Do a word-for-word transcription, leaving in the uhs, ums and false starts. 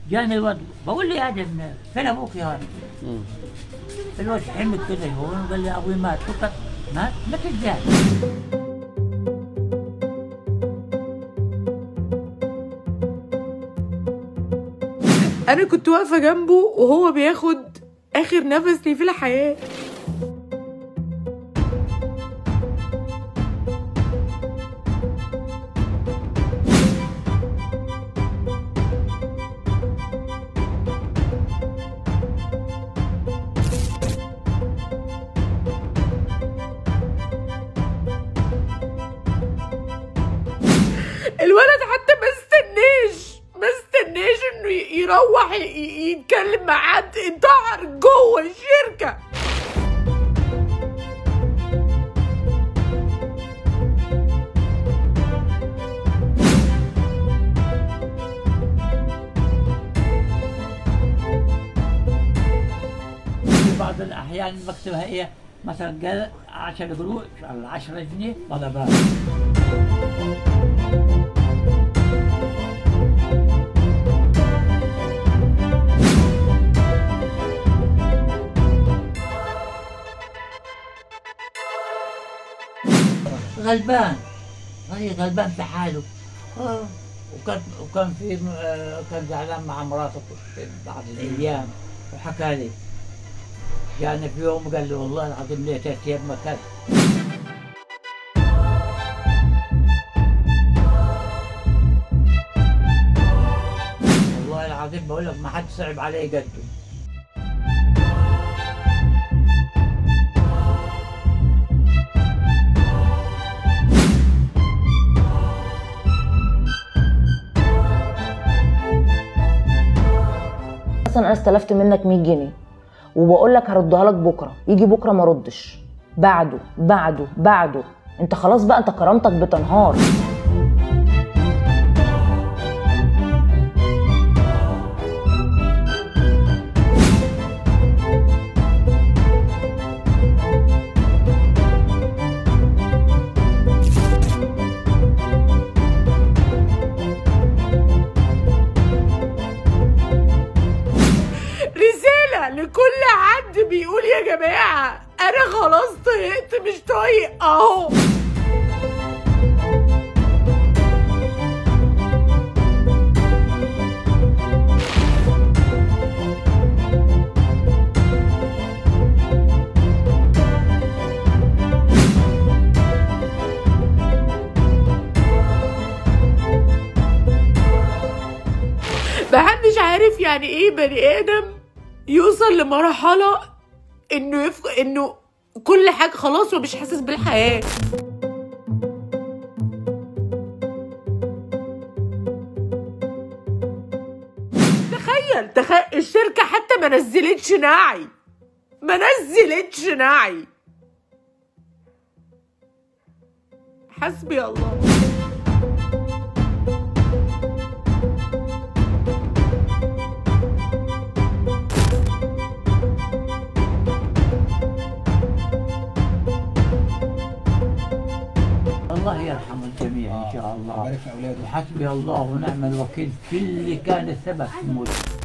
جاني الواد بقول لي يا ابن فين ابوك يا ولد؟ الواد حمد كده هون قال لي ابوي مات. فقط مات؟ مات ازاي؟ انا كنت واقفه جنبه وهو بياخد اخر نفس لي في الحياه. الولد حتى ما استناش ما استناش انه يروح يتكلم مع حد، انتحر جوه الشركه. في بعض الاحيان بكتبها ايه مثلا قال عشرة قروش على عشرة جنيه طلبات. غلبان راجل غلبان في حاله. آه. وكان وكان في آه كان زعلان مع مراته في بعض الايام وحكى لي. جاني في يوم قال لي والله العظيم ليه ثلاث ايام ما كان. والله العظيم بقول لك ما حد صعب علي قده. اصلا انا استلفت منك مية جنيه وبقول لك هردها لك بكره، يجي بكره ما ردش، بعده بعده بعده، انت خلاص بقى انت كرامتك بتنهار. لكل حد بيقول يا جماعة أنا خلاص طهقت مش طايق أهو. محدش عارف يعني إيه بني آدم يوصل لمرحلة انه يفق... انه كل حاجة خلاص ومش حاسس بالحياة. تخيل تخيل الشركة حتى ما نزلتش ناعي ما نزلتش ناعي. حسبي الله. الله يرحم الجميع ان شاء الله. وحسبي الله ونعم الوكيل في اللي كان السبب في موته.